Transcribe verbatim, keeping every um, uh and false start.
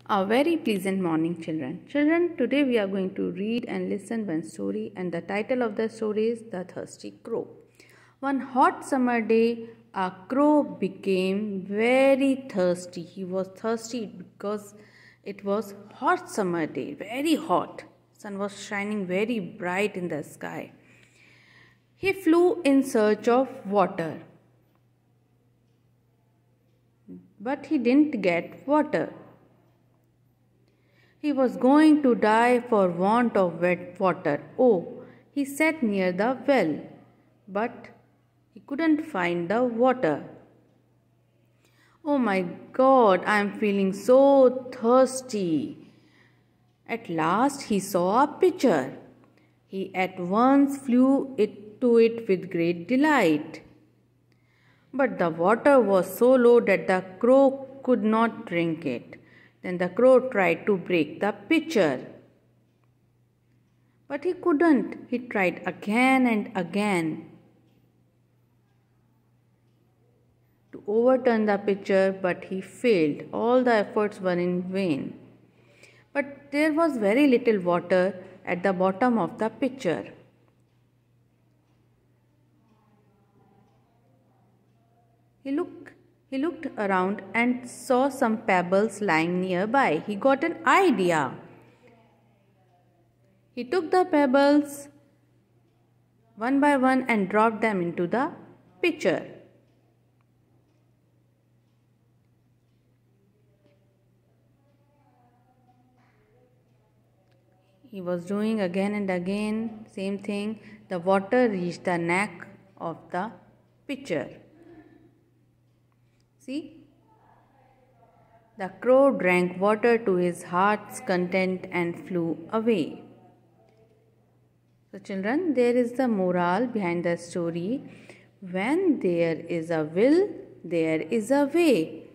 A very pleasant morning, children. Children, today we are going to read and listen one story, and the title of the story is The Thirsty Crow. One hot summer day, a crow became very thirsty. He was thirsty because it was hot summer day, very hot. Sun was shining very bright in the sky. He flew in search of water, but he didn't get water. He was going to die for want of wet water. Oh, he sat near the well, but he couldn't find the water. Oh my God, I am feeling so thirsty. At last he saw a pitcher. He at once flew it to it with great delight. But the water was so low that the crow could not drink it. Then the crow tried to break the pitcher. But he couldn't. He tried again and again to overturn the pitcher, but he failed. All the efforts were in vain. But there was very little water at the bottom of the pitcher. He looked He looked around and saw some pebbles lying nearby. He got an idea. He took the pebbles one by one and dropped them into the pitcher. He was doing again and again, same thing. The water reached the neck of the pitcher. See, the crow drank water to his heart's content and flew away. So children, there is the moral behind the story. When there is a will, there is a way.